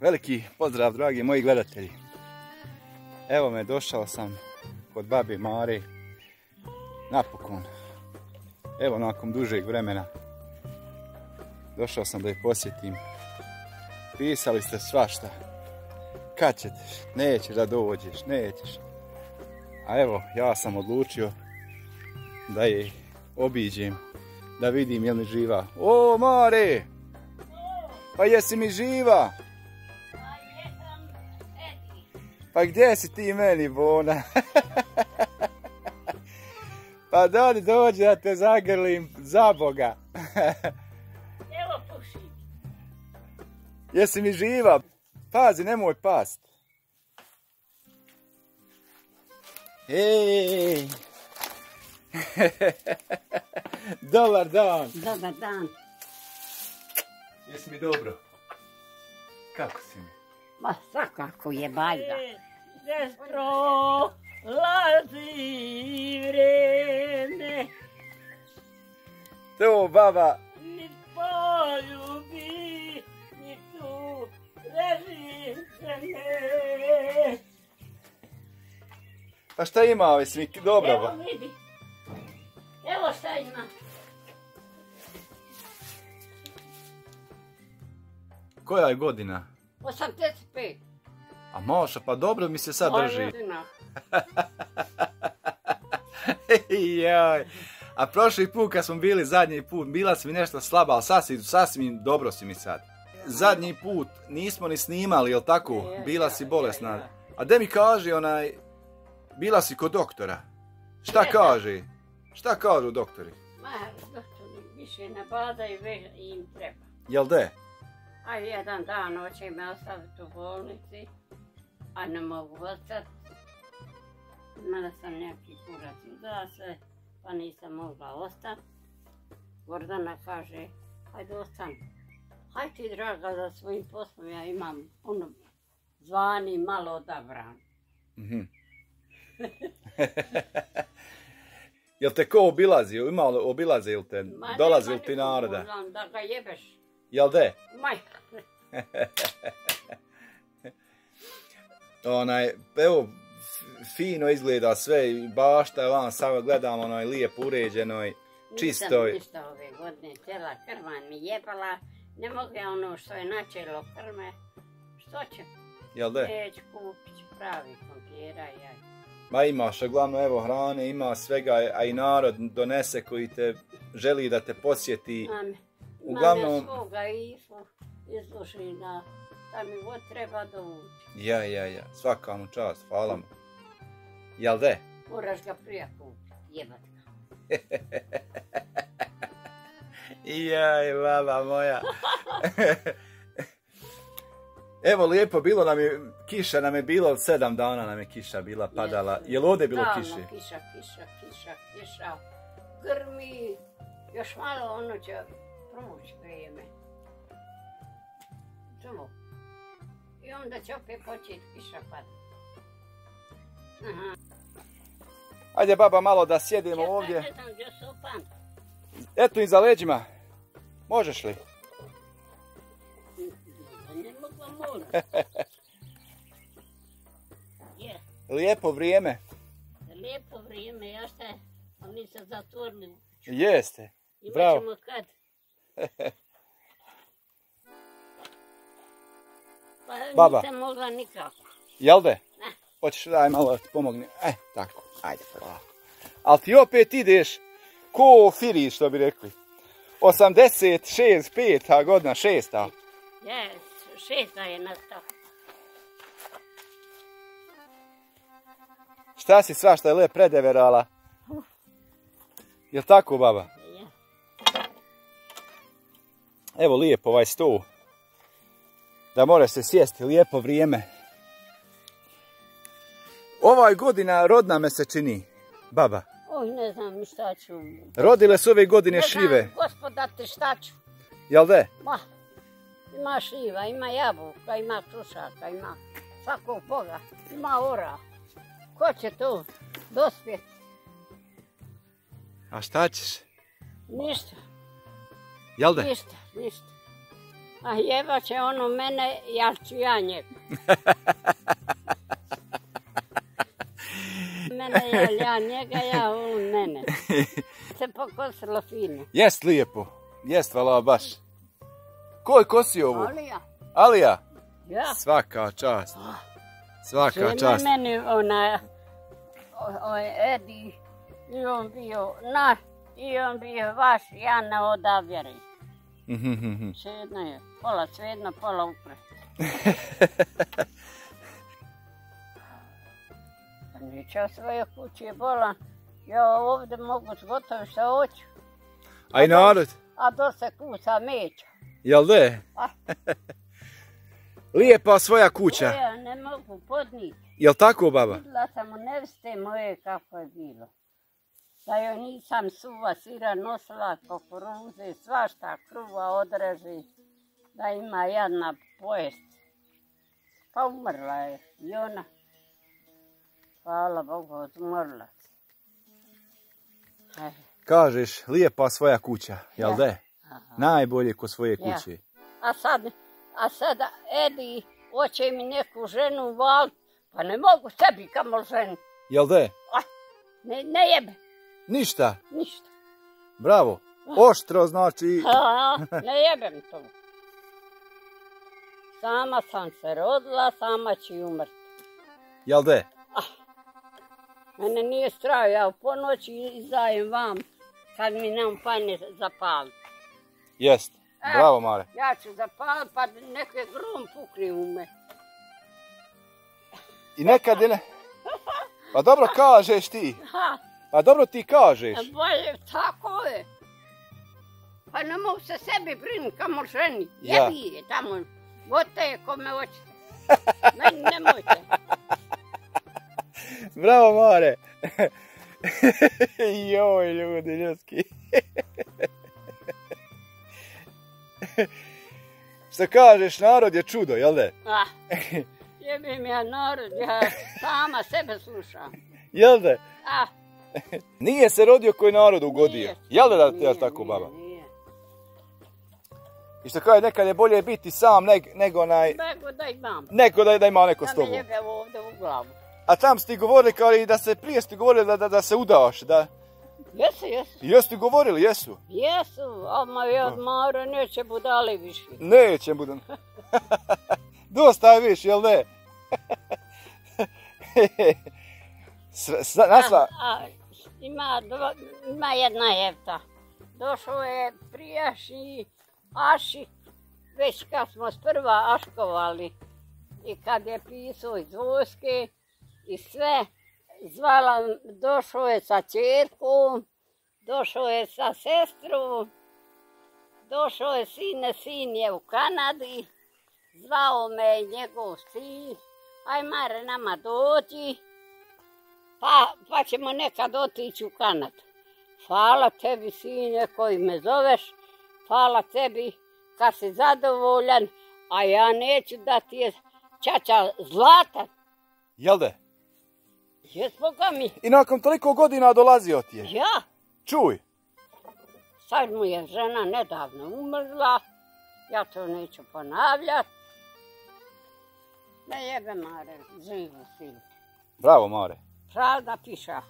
Veliki pozdrav, dragi moji gledatelji. Evo me, došao sam kod babi Mare. Napokon. Evo, nakon dužeg vremena. Došao sam da je posjetim. Pisali ste svašta. Kad ćeš? Nećeš da dođeš, nećeš. A evo, ja sam odlučio da je obiđem. Da vidim je li živa. O, Mare! Pa jesi mi živa? Pa gdje si ti meni, Bona? Pa dođi da te zagrlim, za Boga. Evo puši. Jesi mi živa? Pazi, nemoj past. Ej! Dobar dan. Dobar dan. Jesi mi dobro? Kako si mi? Ma svakako je bajda. Sestro, lazi vreme. To, baba. Ni poljubi, ni tu reži se me. Pa šta ima, jesi mi dobro? Evo vidi. Evo šta ima. Koja je godina? 85. A Moša, pa dobro mi se sad drži. Godina. Jaj. A prošli put kad smo bili zadnji put, bila si mi nešto slaba, ali sasvim dobro si mi sad. Zadnji put nismo ni snimali, jel tako? Bila si bolesna. A de mi kaži bila si kod doktora. Šta kaže? Šta kažu doktori? Ma, doktori više ne badaju, već im treba. Jel de? A jedan dan hoće me ostaviti u bolnici, a ne mogu ostati. Imala sam neki kurac udase, pa nisam mogla ostati. Gordana kaže, hajde ostani. Hajde ti, draga, za svojim poslom ja imam puno zvani, malo odabran. Jel te ko obilazi? Obilazi ili te? Dolazi li ti naroda? Da ga jebeš. Jel de? Maj. Evo, fino izgleda sve, bašta je van, sad gledam lijepo uređenoj, čistoj. Nisam ništa ove godine, cijela krma mi jebala, ne mogu ja ono što je načelo krme, što će? Jel de? Neću kupiti pravi krompira i jaj. Ma imaš, uglavnom evo hrane, ima svega, a i narod donese koji te želi da te posjeti. Uglavnom... Imam ja svoga izluši na da mi god treba dovući. Ja, svaka mu čast, hvala mu. Jel de? Moraš ga prije kupiti, jebat ga. Jaj, baba moja. Evo, lijepo bilo nam je, kiša nam je bilo, 7 dana nam je kiša bila, padala. Jel ovdje bilo kiše? Stalno kiša. Grmi, još malo ono će proći vrijeme. Čumo. I onda će opet početi kiša padati. Ajde, baba, malo da sjedimo ovdje. Ne znam gdje su pan. Eto, iza leđima. Možeš li? Ne mogu moram. Lijepo vrijeme. Lijepo vrijeme, ja šta je, a mi se zatvorili. Jeste, bravo. Imaćemo kad. Pa baba. Nisam mogla nikako. Jel de? Hoćeš daj malo da ti pomogne? Tako, ajde, bravo. Ali ti opet ideš ko firi, što bi rekli. 86, 5. godina, 6. Je, 6. je nastao. Šta si svašta je lep predeverala? Jel tako, baba? Je. Evo lijepo ovaj stol. Da more se sjesti, lijepo vrijeme. Ovaj godina rodna me se čini, baba. Oj, ne znam šta ću. Rodile su ove godine šljive. Ne znam, gospoda te šta ću. Jel de? Ma, ima šljiva, ima jabuka, ima krušaka, ima svakog boga, ima ora. Ko će to dospjeti? A šta ćeš? Ništa. Jel de? Ništa. A jeba će ono mene, ja ću ja njega. Mene je ja njega, ja on mene. Se pokosilo fino. Jest lijepo. Jest, hvala baš. Ko je kosio ovu? Alija. Alija? Ja. Svaka čast. Svaka čast. Sve meni Edi, i on bio naš, i on bio vaš, ja ne odabjerim. Svejedno je, pola svejedno, pola upred. Neće o svoje kući je bolan, ja ovdje mogu zgotovi što hoću. A i narod? A do se kuca meća. Jel de? Lijepa svoja kuća. Ja ne mogu podniti. Jel tako, baba? Vidjela sam u neveste moje kako je bilo. Da joj nisam suva sira nosila, kukuruze, svašta, kruva odreži, da ima jedna pojest. Pa umrla je i ona. Hvala Bogu, odmorla se. Kažeš, lijepa svoja kuća, jel de? Najbolje ko svoje kuće. Ja. A sada Edi hoće mi neku ženu val, pa ne mogu sebi kamol ženu. Jel de? Ne jebe. Ništa? Ništa. Bravo. Oštro znači... Ne jebem to. Sama sam se rodila, sama ću umrti. Jel de? Mene nije strah, ja u ponoći izajem vam kad mi nam pane zapali. Jest. Bravo, Mare. Ja ću zapaliti pa neke grom pukne u me. I nekad je ne... Pa dobro kažeš ti. Pa dobro ti kažeš. Bolje, tako je. Pa ne mogu se sebi brinuti kamo ženi. Ja. Jebi je tamo. Gote je kome hoćete. Meni nemojte. Bravo, Mare. Joj, ljudi, ljudski. Što kažeš, narod je čudo, jel de? Jebim ja narod, ja sama sebe slušam. Jel de? Nije se rodio koji narod ugodio. Jel da ti je tako, baba? Nije. I što kaže, nekad je bolje biti sam nego da imam. Nego da ima neko s tobom. Da me jebe ovdje u glavu. A tam ste govorili kao i da se prije ste govorili da se udaš, da? Jesu. Jesu ti govorili, jesu? Jesu, a ja od Mare neće budali više. Neće budem. Dosta je više, jel ne? Ima jedna jefta. Došao je prijašnji Ašik, već kad smo sprva aškovali. I kad je pisao iz vojske i sve, došao je sa ćerkom, došao je sa sestrom, došao je sin je u Kanadi, zvao me njegov sin, aj Mare nama dođi, pa ćemo nekad otići u Kanadu. Hvala tebi sine koji me zoveš, hvala tebi kad si zadovoljan, a ja neću da ti je čača zlata. Jel de? Jes Boga mi. I nakon toliko godina dolazio ti je? Ja. Čuj. Sad mu je žena nedavno umrla, ja to neću ponavljati. Ne jebe Mare, živu sin. Bravo, Mare. Pravda piša.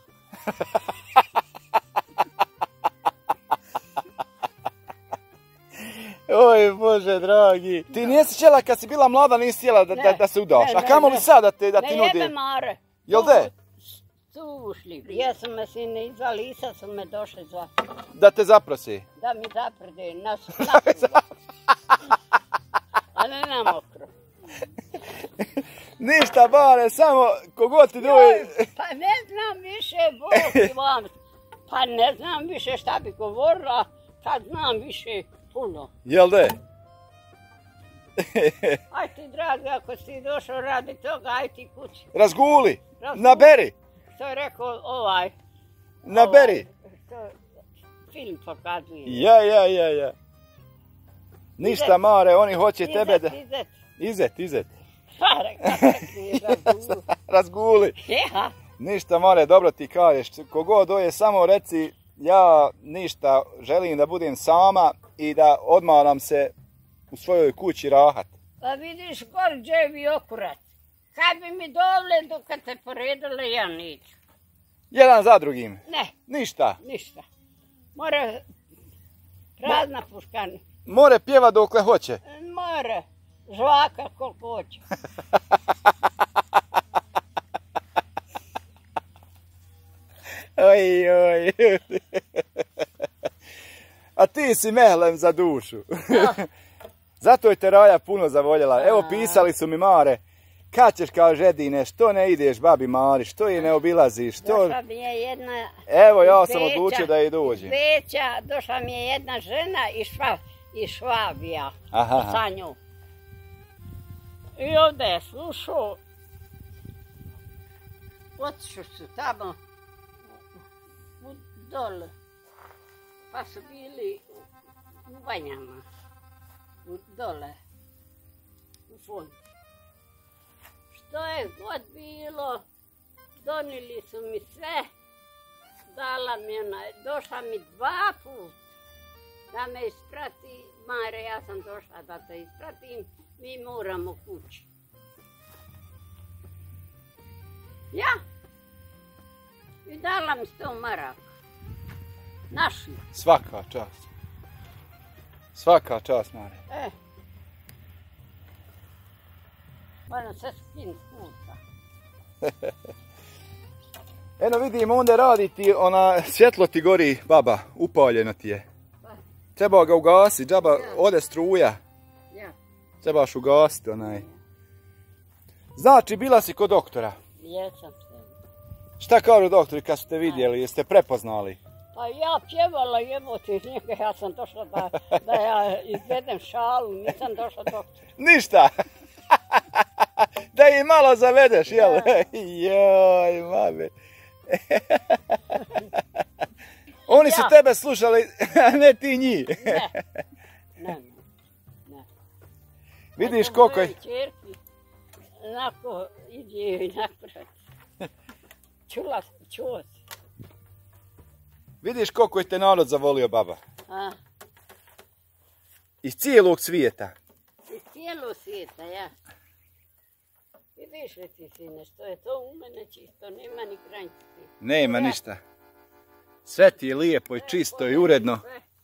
Oj, Bože dragi. Ti nisi htjela kad si bila mlada, nisi htjela da se udaš. A kamo li sad da ti nudi? Ne jebe Mare. Jel de? Sušli. Jesu me sine izvali i sad su me došli zvati. Da te zaprosi. Da mi zaprede nas. Ali ne mokro. Ništa, Mare, samo kogod ti doje... Pa ne znam više, Bog i vam. Pa ne znam više šta bi govorila, kad znam više puno. Jel de? Aj ti, dragi, ako si došao radi toga, aj ti kući. Razguli, naberi. Što je rekao ovaj. Naberi. Što film pokazuje. Ja. Ništa, Mare, oni hoće tebe da... Izet. Razguli. Ja. Ništa, Mare, dobro ti kažeš. Kogod doje, samo reci, ja ništa, želim da budem sama i da odmaram se u svojoj kući rahat. Pa vidiš gor dževi okurac. Kad bi mi dovle dok te poredile, ja neću. Jedan za drugim? Ne. Ništa? Ništa. Mora prazna puškana. More pjeva dokle hoće? Mora. Žvaka koliko hoće. Oj, oj. A ti si mehlem za dušu. Zato je te Raja puno zavoljela. Evo pisali su mi Mare. Kad ćeš, kaže Edine, što ne ideš babi Mari, što je ne obilaziš, što... Došla mi je jedna... Evo, ja sam odlučio da je dođem. Beća, došla mi je jedna žena iz Švabija. Aha. Sa njom. I ovdje je slušao. Otišli su tamo dole. Pa su bili u banjama. Dole. U fondu. Što je god bilo, donili su mi sve, dala mi došla mi 2 put da me isprati. Mare, ja sam došla da te ispratim, mi moramo kući. Ja? I dala mi 100 maraka. Naši. Svaka čast. Svaka čast, Mare. Moram se skin puta. Eno vidim, onda radi ti, svjetlo ti gori, baba, upaljeno ti je. Treba ga ugasiti, džaba, ode struja. Ja. Trebaš ugasiti onaj. Znači, bila si kod doktora. Jesam se. Šta kažu doktori kad su te vidjeli, jeste prepoznali? Pa ja pjevala jebote iz njega, ja sam došla da ja izvedem šalu, nisam došla doktor. Ništa! Da ih malo zavedeš, jel? Joj, mame. Oni su tebe slušali, a ne ti njih. Ne. Vidiš koliko je... Čerki, onako ide i naprati. Čuo si. Vidiš koliko je te narod zavolio, baba. A? Iz cijelog svijeta. Iz cijelog svijeta, ja. Vidiš li ti, sine, što je to u mene čisto, nema ni granice. Nema ništa. Sve ti je lijepo i čisto i uredno.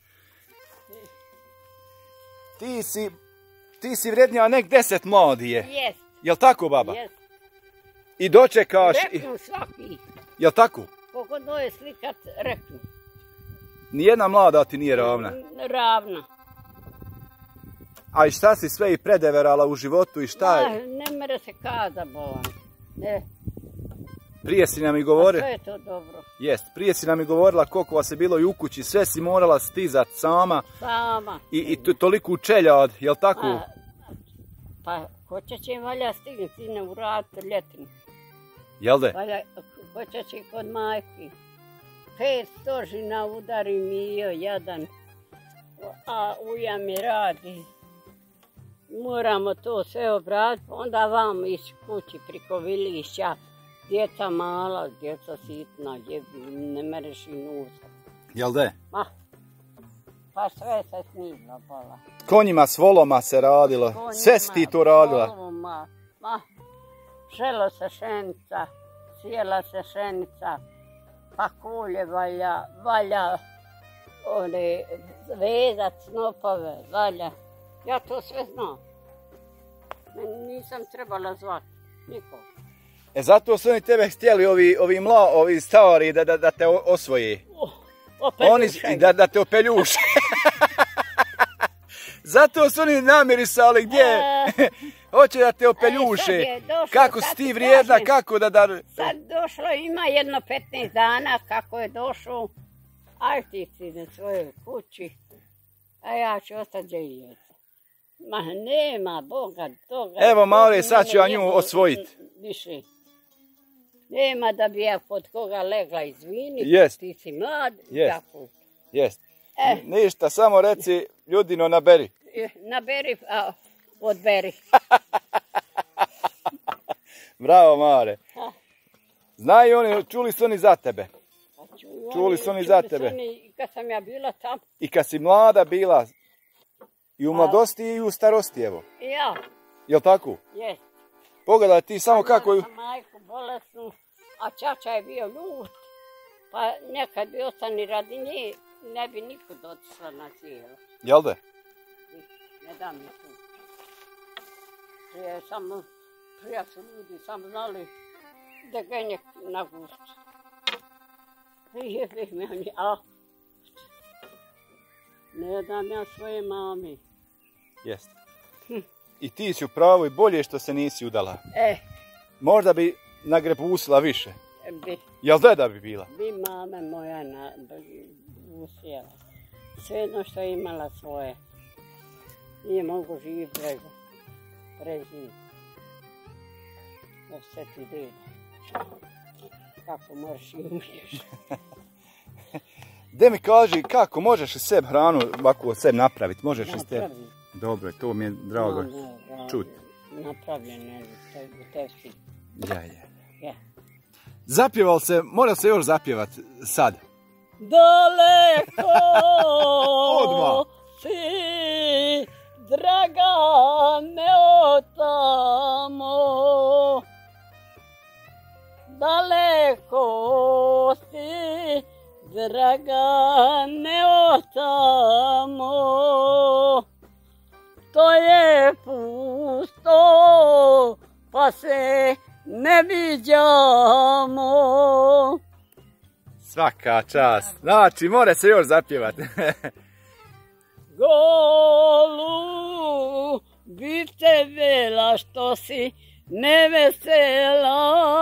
Ti si vrednija nek 10 mladije. Jest. Jel tako, baba? Jest. I dočekaš... Reknu svaki. Jel tako? Koliko doje slikat, reknu. Nijedna mlada ti nije ravna. Ravna. A i šta si sve i predeverala u životu i šta je? Ne mere se kada, bolan. Ne. Prije si nam i govorila... A sve je to dobro. Jest, prije si nam i govorila koliko vas je bilo i u kući, sve si morala stizat sama. Sama. I toliku čeljad, jel tako? Pa, hoće će valja stignuti sine u rad ljetinu. Jel de? Valja, hoće će kod majki. 500 žina udari mio, jedan. A uja mi radi. Moramo to sve obraditi, onda vam ići kući priko vilišća. Djeca mala, djeca sitna, ne mereš i nusa. Jel de? Pa sve se snimla, bola. Konjima s voloma se radilo, sve si ti to radila. Voloma, želo se šenica, sjela se šenica, pa kulje valja vezat snopove, valja. Ja to sve znam. Nisam trebala zvati nikog. Zato su oni tebe htjeli, ovi stari, da te osvoji. Oni da te opeljuše. Zato su oni namirisali gdje hoće da te opeljuše. Kako si ti vrijedna, kako da... Sad došlo, ima jedno 15 dana kako je došao. Aj ti si na svojoj kući, a ja ću ostati željeti. Ma nema Boga toga. Evo Mare, sad ću ja nju osvojiti. Više. Nema da bi ja pod koga legla, izvini, ti si mlad. Jest. Ništa, samo reci Ljudino naberi. Naberi, a odberi. Bravo Mare. Znaju oni, čuli su oni za tebe. Čuli su oni za tebe. I kad sam ja bila tamo. I kad si mlada bila. I u mladosti i u starosti, evo. Ja, Jel' tako? jest. Pogledaj ti samo kako... Imala sam majku bolesnu, a čača je bio ljut. Pa nekad bi ostani radi nje, ne bi nikud otišla na cijelo. Jel' da? Ne da mi tu. Prije samo, prije su ljudi samo znali da genje na gustu. Prije bi meni, a ne dam ja svoje mami. Jeste. I ti si u pravu i bolje što se nisi udala. Možda bi nagrebusila više. Bi. Jel' da bi bila? Bi mama moja usjela. Sve jedno što je imala svoje. Nije mogu živjeti preživ. Jer se ti dede. Kako moraš i umiješ. De mi kaži kako možeš sebi hranu ovako od sebi napraviti? Možeš li ste? Napravim. Dobro, to mi je drago čuti. Napravljeno je u tefti. Ja. Zapjeval se, mora se još zapjevat sad. Daleko Odmah. si, draga me od tamo. Daleko si, draga me od tamo. To je pusto, pa se ne viđamo. Svaka čast. Znači, mora se još zapjevat. Golu, bite vela što si nevesela,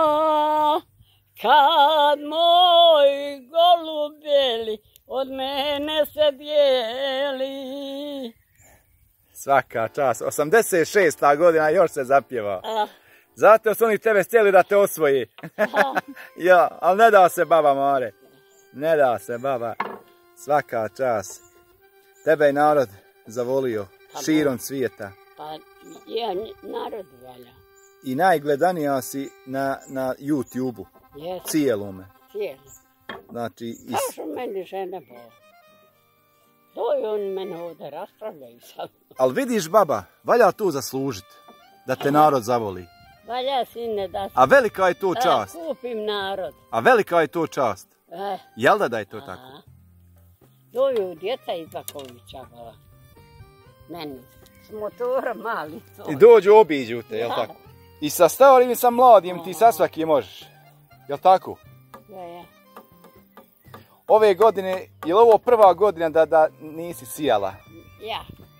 kad moj golub bijeli od mene se bijeli. Svaka čast. 86. godina još se zapjeva. Zato su oni tebe htjeli da te osvoji. Ja, ali ne da se baba Mare. Ne da se baba. Svaka čast. Tebe je narod zavolio širom svijeta. Pa je narod valja. I najgledanija si na YouTube-u. Cijelome. Cijelo. Znači, Kažu meni žene bole. To i oni mene ovdje raspravljaju sad. Ali vidiš baba, valja tu zaslužit. Da te narod zavoli. Valja sine da se... A velika je to čast. Kupim narod. A velika je to čast. Jel da je to tako? Doju djeca iz Vakovića. Meni. S motora mali to. I dođu obiđu te, jel tako? I sa starim i sa mladim ti sa svakim možeš. Jel tako? Ja. Ove godine, je li ovo prva godina da nisi sijala? Ja.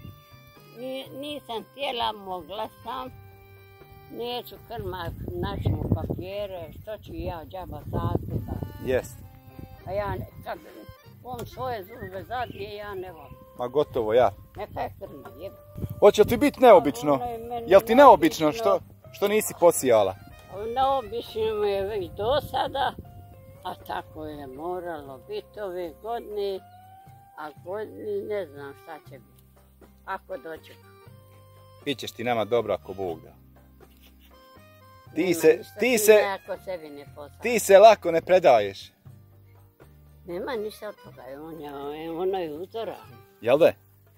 Nisam htjela, mogla sam. Neću krmak, načinu papire, što ću ja džaba sazbita. Jest. A ja, kad on svoje zube zadije, ja ne volim. Ma gotovo, ja. Neka je krma, jebe. Hoće li ti biti neobično? Jel ti neobično što nisi posijala? Neobično mi je već do sada, a tako je moralo biti ove godine, a godini ne znam šta će biti. Ako dođe. Bićeš ti nama dobro ako Bog da. Ti se lako ne predaješ. Nema ništa od toga, ono je uzoran. Jel da?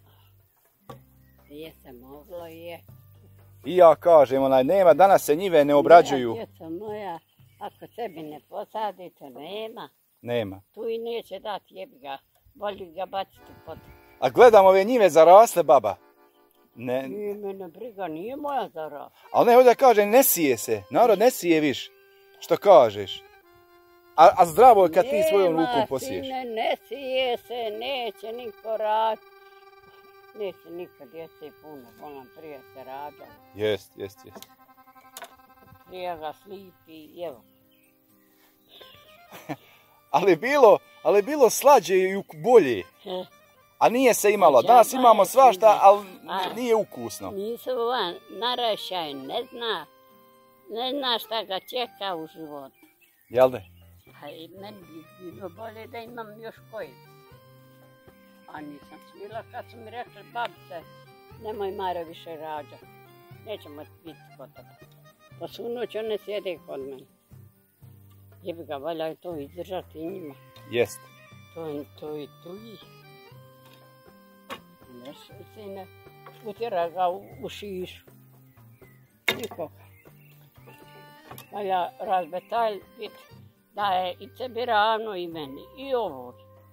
Je se moglo, je. I ja kažem, nema, danas se njive ne obrađuju. Djeca moja, ako sebi ne posadite, nema. Nema. Tu i neće dati, jebi ga, bolje ga baciti pod. A gledam ove njive zarasle, baba. Nije mene briga, nije moja zarasla. Ali ne, ovdje kaže, ne sije se. Narod ne sije viš. Što kažeš? A zdravo je kad ti svojom rukom posiješ. Ne sije se, neće niko raditi. Neće nikad djece puno, volam prije se rađa. Jest. Prije ga slipi, evo. ali bilo slađe i bolje. A nije se imalo. Danas imamo svašta, ali nije ukusno. Nisu van, narašaj ne zna šta ga čeka u životu. Jel da? A i meni bi bilo bolje da imam još koji. A nisam smila kad su mi rekli, babice, nemoj Mara više rađati. Nećemo biti kod tebe. Pa su noć one sjede kod mene. Jebi ga, valja je to izdržati i njima. Jest. To i tu i. Sine, utjera ga u šišu. Nikoga. A ja razbetalj biti da je i tebi ravno i meni, i ovo.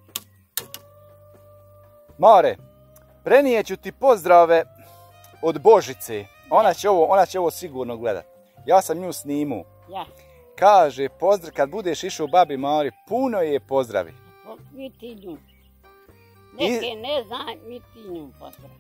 Mare, prenijeću ti pozdrave od Božice. Ona će ovo sigurno gledat. Ja sam nju snimu. Ja. Kaže, kad budeš išao babi Mari, puno je pozdravi. Mi ti nju. Neke ne znam, mi ti nju pozdravi.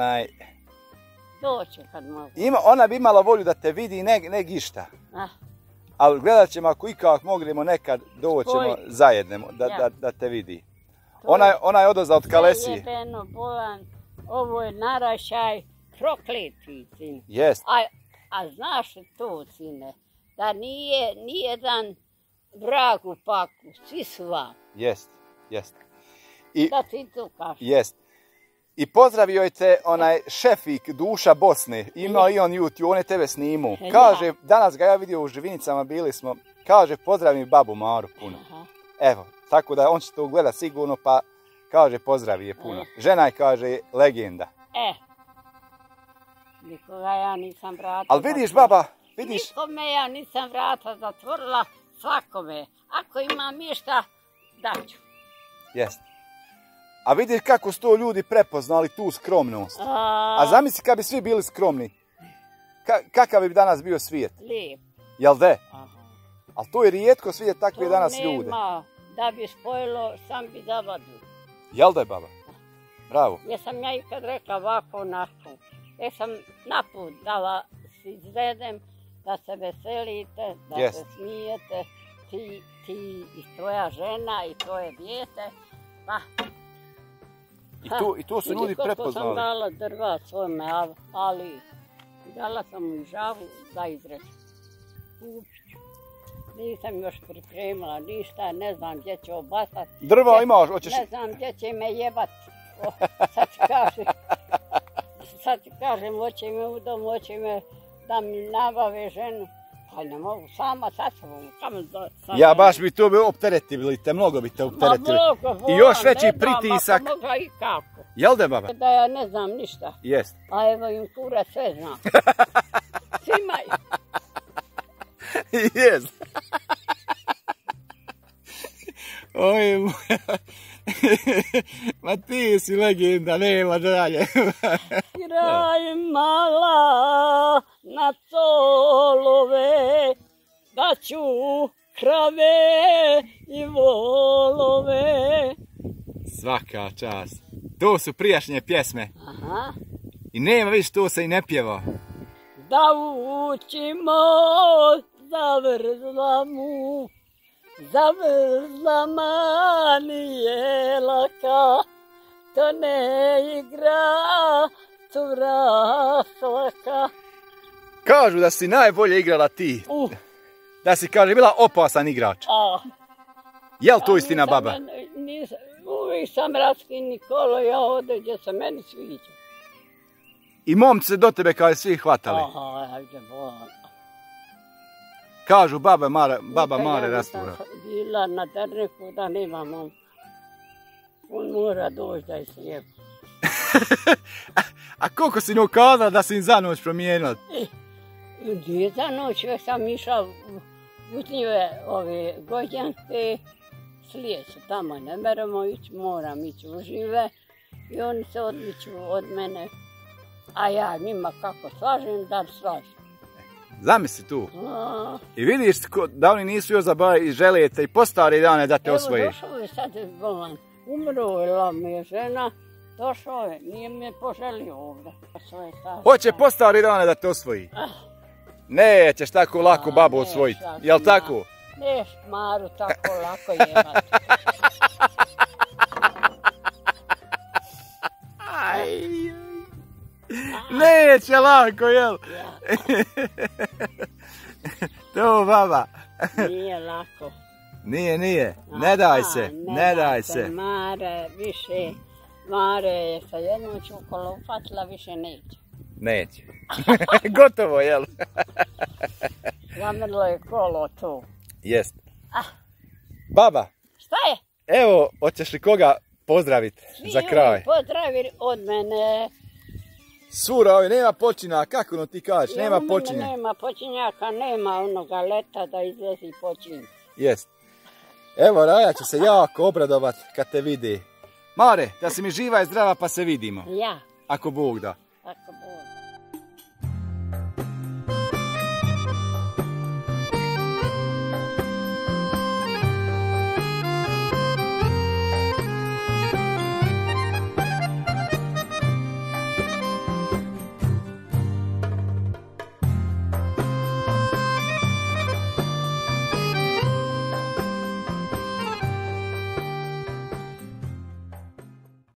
Doće kad mogu. Ona bi imala volju da te vidi, ne gišta. Ali gledat ćemo, ako ikak mognemo nekad, doćemo zajedno da te vidi. Ona je odozla od Kalesije. Jebeno, bolan, ovo je narašaj prokleti, sine. Jest. A znaš li to, sine, da nije nijedan vrag u paku, svi su vam. Jest. Da ti to kažeš. Jest. I pozdravio je te onaj šefik Duša Bosne, imao i on YouTube, on je tebe snimu. Kaže, danas ga ja vidio u Živinicama, bili smo, kaže, pozdravi mi babu Maru puno. Evo, tako da on će to gledat sigurno, pa kaže, pozdravi je puno. Žena je, kaže, legenda. Nikoga ja nisam vrata. Ali vidiš, baba, vidiš? Nikome ja nisam vrata zatvorila, svakome. Ako imam išta, daću. Jest. A vidiš kako su to ljudi prepoznali tu skromnost. A zamisli kad bi svi bili skromni. Kakav bi danas bio svijet? Lijep. Jel de? Ali to je rijetko svijet takve danas ljude. To nema, da bi spojilo, sam bi zavadio. Jel de, baba? Bravo. Jesam ja ikad rekla ovako onako. Jesam naput dala si izvedem da se veselite, da se smijete. Ti i tvoja žena i tvoje dijete. Pa. I to su ljudi prepoznali. Koliko sam dala drva svojme, ali dala sam mu i žavu da izreći. Kupiću. Nisam još pripremila ništa, ne znam gdje će obasati. Drva imaš, hoćeš... Ne znam gdje će me jebat. Sad ti kažem, hoće me u dom, hoće me da mi nabave ženu. Pa ne mogu sama sa sobom. Ja baš bi to opteretili, mnogo bi te opteretili. I još veći pritisak. Ma mogla i kako. Jel de, baba? Da ja ne znam ništa. Jest. A evo im kura sve zna. Svimaj. Jest. Oj, ma ti si legenda, nema dalje. Kraj mala na colove, da ću krave i volove. Svaka čast. To su prijašnje pjesme. I nema više, to se i ne pjeva. Da učimo zavrzla mu, zavrzla ma nije laka, to ne igra cura svaka. Kažu da si najbolje igrala ti. Da si, kaže, bila opasan igrač. Jel to istina, baba? Uvijek sam raskini kolo, ja ode gdje se meni sviđa. I momci se do tebe kao svi hvatali. Ajde, bolan. Kažu baba Mare rastura. Bila na drneku da nema mom. On mora doći da je slijepo. A koliko si njoj kazala da si im za noć promijenila? Nije za noć, već sam išao u njove ove Gođanske, slijeću, tamo ne meremo ići, moram ići u žive i oni se odmiču od mene, a ja njima kako slažem, da slažem. Zamisli tu. I vidiš da oni nisu još zabavili i žele te i po stare dane da te osvoje. Evo došao je sad bolan, umrla mi je žena, došao je, nije me poželio ovdje. Hoće po stare dane da te osvoji. Nećeš tako lako babu osvojiti, jel tako? Neš Maru tako lako jebati. Neće lako, jel? To baba. Nije lako. Nije. Ne daj se, ne daj se. Mare, više. Mare je sa jednom čukolo upatila, više neće. Neće. Gotovo, jel? Zamrlo je kolo tu. Jest. Baba. Šta je? Evo, hoćeš li koga pozdraviti za kraj? Pozdravi od mene Sura, ovaj, nema počinjaka, kako ono ti kažeš, nema počinjaka. Nema počinjaka, nema onoga leta da izlazi počinjak. Jest. Evo, Raja će se jako obradovat kad te vidi. Mare, da si mi živa i zdrava pa se vidimo. Ja. Ako Bog da. Ako Bog.